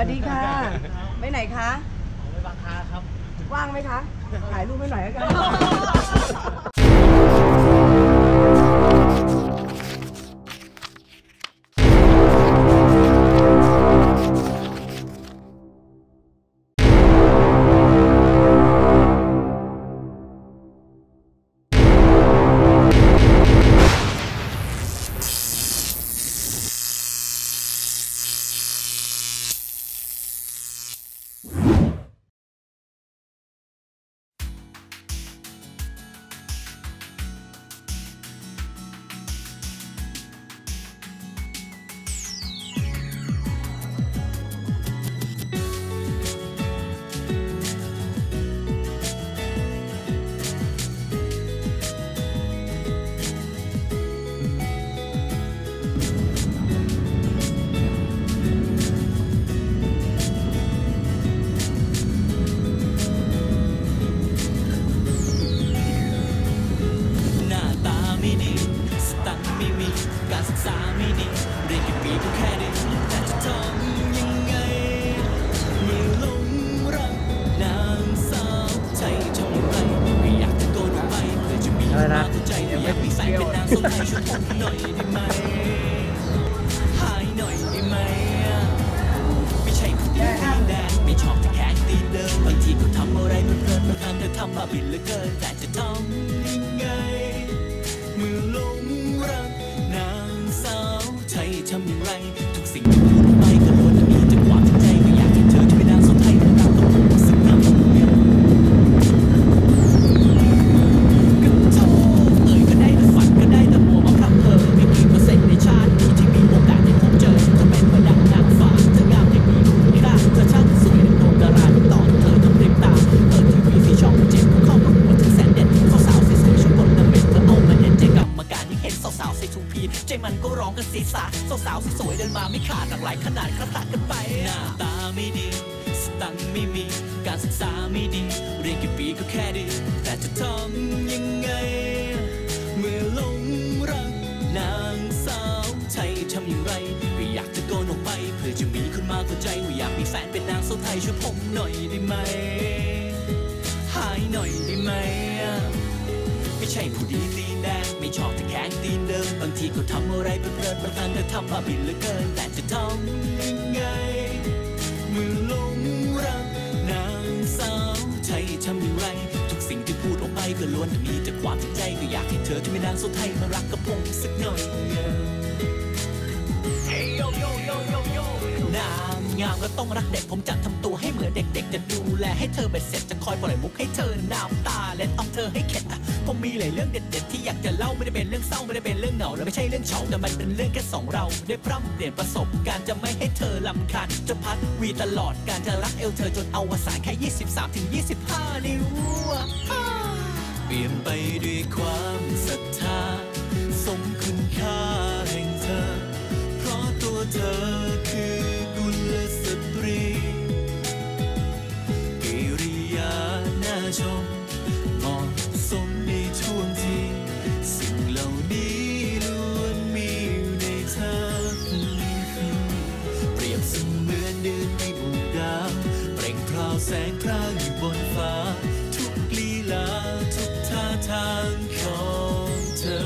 ดีค่ะไปไหนคะไปบางคาครับว่างไหมคะถ่ายรูปให้หน่อยแล้วกันทำมาบินเหลือเกินแต่จะทำยังไงเมื่อหลงรักนางสาวไทยทำอย่างไรทุกสิ่งที่พูดออกไปก็ล้วนแต่มีแต่ความจริงใจก็อยากให้เธอที่เป็นนางสาวไทยมันรักต้องรู้สึกน้ำก็โทษก็ได้แต่ฝันก็ได้แต่มัวมาพร่ำเพ้อไม่กี่เปอร์เซ็นต์ในชาตินี้ที่มีโอกาสได้พบเจอเธอเป็นประดับนางฟ้าเธองามอย่างมีคุณค่าเธอช่างสวยดังดวงดาราตอนเธอทำเต็มตาเปิดทีวีที่ช่อง7เข้าประกวดถึงแสนเด็ดสาวๆสวยๆชุดบนน้ำเม็ดเธอเอามาเน้นใจกรรมการที่เห็นสาวๆใส่ทูพีใจมันก็ร้องกันศีรษะสาวๆสวยๆเดินมาไม่ขาดหลากหลายขนาดคละตัดกันไปหน้าตาไม่ดีสตังค์ไม่มีการศึกษาไม่ดีเรียนกี่ปีก็แค่ดีแต่จะทำยังไงเมื่อหลงรักนางสาวไทยทำอย่างไรก็อยากจะโกนออกไปเพื่อจะมีคนมาเข้าใจว่าอยากมีแฟนเป็นนางสาวไทยช่วยผมหน่อยได้ไหมหายหน่อยได้ไหมไม่ใช่ผู้ดีตีนแดงไม่ชอบแต่แข็งตีนเดิมบางทีก็ทำอะไรเพลินๆบางครั้งก็ทำบ้าบินเหลือเกินแต่จะทำยังไงเมื่อหลงรักนางสาวไทยทำอย่างไรทุกสิ่งที่พูดออกไปก็ล้วนแต่มีแต่ความจริงใจก็อยากให้เธอที่เป็นนางสาวไทยมารักกับผมสักหน่อยนางงามก็ต้องรักเด็กผมจะทำตัวให้เหมือนเด็กๆจะดูแลให้เธอเบ็ดเสร็จจะคอยปล่อยมุกให้เธอน้ำตาและต้องเธอให้เข็ดผมมีหลายเรื่องเด็ดๆที่อยากจะเล่าไม่ได้เป็นเรื่องเศร้าไม่ได้เป็นเรื่องเหงาและไม่ใช่เรื่องเฉาแต่มันเป็นเรื่องแค่สองเราได้พร่ำเปลี่ยนประสบการณ์จะไม่ให้เธอรำคาญจะพัดวีตลอดการจะรักเอวเธอจนอวสานแค่23-25นิ้วเปลี่ยนไปด้วยความศรัทธาสมคุณค่าแห่งเธอเพราะตัวเธอคือกุลสตรีกิริยาน่าชมเหมาะสมในช่วงที่สิ่งเหล่านี้ล้วนมีอยู่ในเธอเปรียบเสมือนเดือนในหมู่ดาวเปล่งพราวแสงพร่างอยู่บนฟ้าทุกลีลาทุกท่าทางของเธอ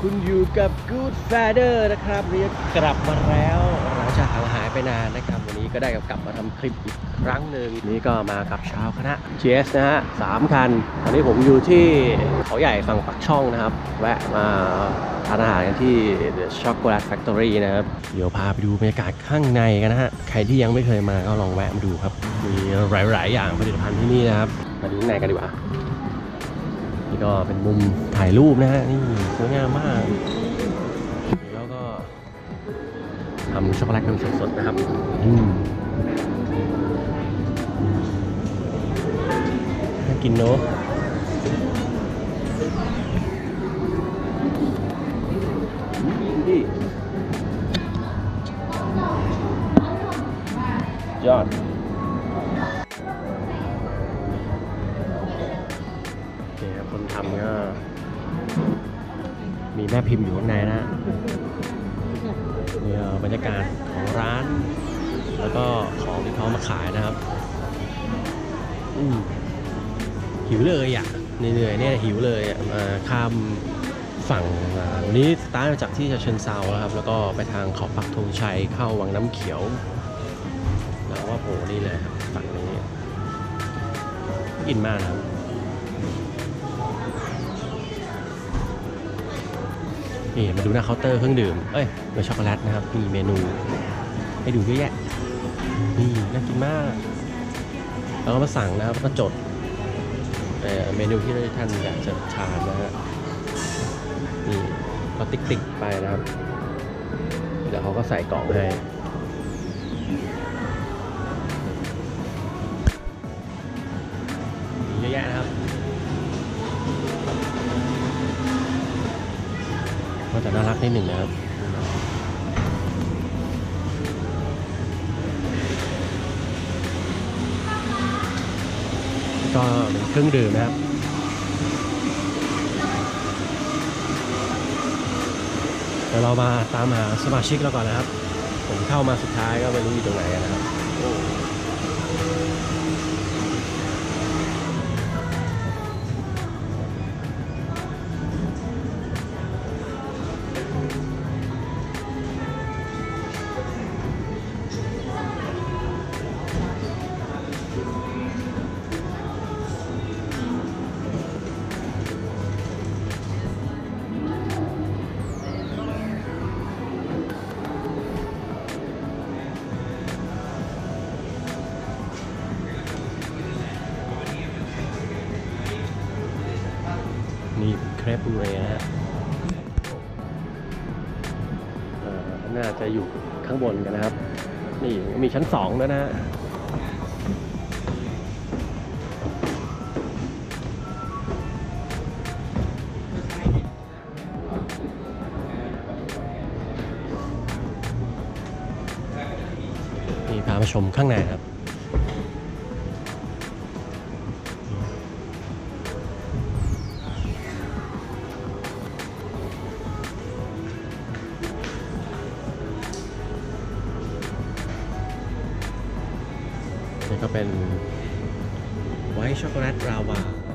คุณอยู่กับ Good Father นะครับเรียกกลับมาแล้วเราจะห่างหายไปนานนะครับวันนี้ก็ได้กลับมาทำคลิปอีกครั้งหนึ่งนี่ก็มากับชาวคณะ GS นะฮะ3 คันตอนนี้ผมอยู่ที่เขาใหญ่ฝั่งปักช่องนะครับแวะมาทานอาหารกันที่ The Chocolate Factory นะครับเดี๋ยวพาไปดูบรรยากาศข้างในกันนะฮะใครที่ยังไม่เคยมาก็ลองแวะมาดูครับมีหลายๆอย่างผลิตภัณฑ์ที่นี่นะครับมาดูข้างในกันดีกว่านี่ก็เป็นมุมถ่ายรูปนะฮะนี่สวยงามมากแล้วก็ทำช็อกโกแลตกันสดๆนะครับน่ากินเนอะยอดคนทำก็มีแม่พิมพ์อยู่ข้างในนะนี่บรรยากาศของร้านแล้วก็ของที่เขามาขายนะครับหิวเลยอ่ะเหนื่อยเนี่ยหิวเลยอ่ะมาข้ามฝั่งวันนี้สตาร์ทมาจากที่เชิงเซาครับแล้วก็ไปทางเขาปักธงชัยเข้าวังน้ำเขียวแล้วว่าโผล่นี่เลยครับฝั่งนี้กินมากนะครับนี่มาดูหน้าเคาน์เตอร์เครื่องดื่มเป็นช็อกโกแลตนะครับมีเมนูให้ดูเยอะแยะนี่น่ากินมากแล้วก็มาสั่งนะครับมาจดเมนูที่ท่านอยากจะทานนะฮะนี่ก็ติ๊กๆไปนะครับเดี๋ยวเขาก็ใส่กล่องให้เยอะแยะนะครับก็จะน่ารักนิดหนึ่งนะครับก็เป็นเครื่องดื่มนะครับเดี๋ยวเรามาตามหาสมาชิกแล้วก่อนนะครับผมเข้ามาสุดท้ายก็ไม่รู้อยู่ตรงไหนนะครับนี่เครปบูเร่นะฮะน่าจะอยู่ข้างบนกันนะครับนี่มีชั้น2ด้วยนะฮะนี่พามาชมข้างในครับนี่ก็เป็นไวท์ช็อกโกแลตลาวา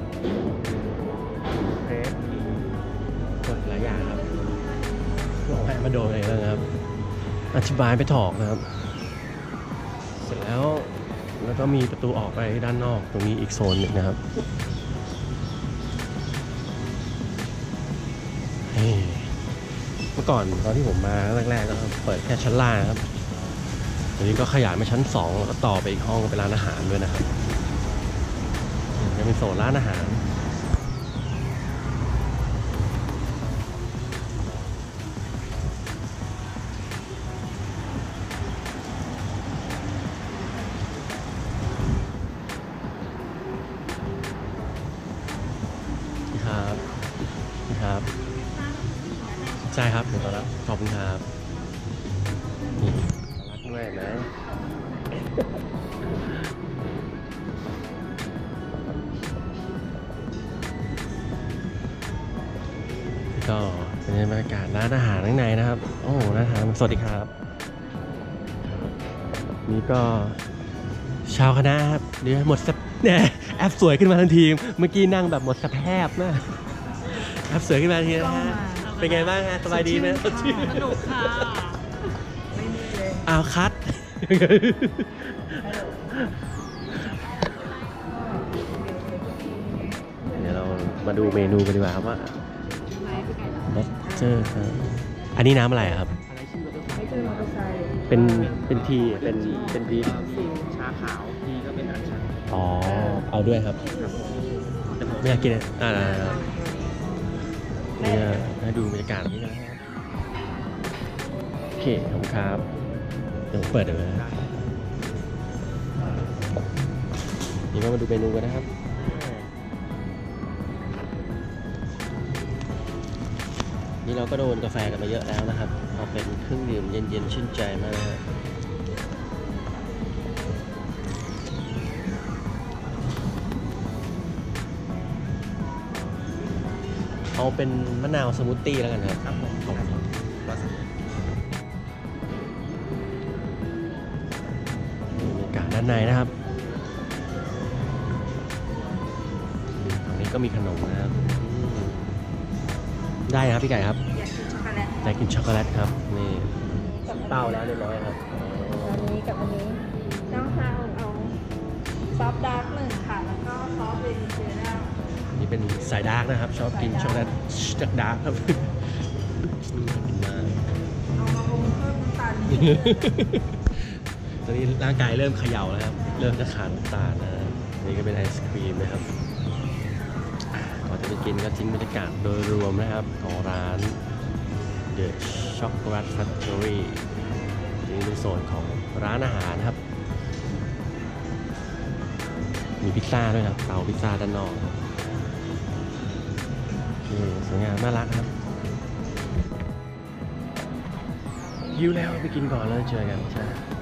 เครปกดหลายอย่างครับลองให้มาโดนเลยนะครับอธิบายไม่ถอกนะครับเสร็จแล้วก็มีประตูออกไปด้านนอกตรงนี้อีกโซนหนึ่งนะครับเมื่อก่อนตอนที่ผมมาแรกๆก็เปิดแค่ชั้นล่างครับตอนนี้ก็ขยายมาชั้น2แล้วก็ต่อไปอีกห้องเป็นร้านอาหารด้วยนะครับจะเป็นโซนร้านอาหารครับใช่ครับเดี๋ยวต้อนรับขอบคุณครับนี่รักด้วยนะก็เป็นบรรยากาศร้านอาหารข้างในนะครับโอ้น่าทานสวัสดีครับนี่ก็ชาวคณะครับเดี๋ยวหมดสเนี่ยแอปสวยขึ้นมาทันทีเมื่อกี้นั่งแบบหมดสภาพนะแอปสวยขึ้นมาทันทีนะฮะเป็นไงบ้างฮะสบายดีไหมสนุกค่ะไม่มีเลยอ้าวคัด เดี๋ยวเรามาดูเมนูกันดีกว่าครับว่าล็อบสเตอร์อันนี้น้ำอะไรอะครับไม่ใช่มอเตอร์ไซค์เป็นทีเป็นบีฟชาขาวทีก็เป็นอันชันอ๋อ เอาด้วยครับ ไม่อยากกินเลยนี่ให้ดูบรรยากาศนี้นะครับโอเคขอบคุณครับเดี๋ยวผมเปิดเดี๋ยวนะนี่ก็มาดูเมนูกันนะครับ นี่เราก็โดนกาแฟกันมาเยอะแล้วนะครับ เอาเป็นเครื่องดื่มเย็นๆชื่นใจมากนะฮะเอาเป็นมะนาวสมูทตี้แล้วกันครับครับผมขอบคุณครับวาซาบิบรรยากาศด้านในนะครับตรงนี้ก็มีขนมนะครับได้นะครับพี่ไก่ครับอยากกินช็อกโกแลตได้กินช็อกโกแลตครับนี่เป้าแล้วเรียบร้อยครับอันนี้กับอันนี้น้องฮาวเอาซอฟต์ดาร์กหนึ่งค่ะ แล้วก็ซอฟต์เวนิเจล่านี่เป็นสายดาร์กนะครับ ชอบกินช็อกโกแลตจากดาร์กครับกินมากเอามาลงเพิ่มน้ำตาลนิดตอนนี้ร่างกายเริ่มเขย่าแล้วครับ เริ่มจะขาดน้ำตาลนะนี่ก็เป็นไอศครีมนะครับก่อนจะไปกินก็ทิ้งบรรยากาศโดยรวมนะครับของร้าน The Chocolate Factory นี่เป็นโซนของร้านอาหารนะครับ มีพิซซ่าด้วยครับเตาพิซซ่าด้านนอกครับโอเคสวยงามน่ารักครับหิวแล้วไปกินก่อนแล้วเจอกันใช่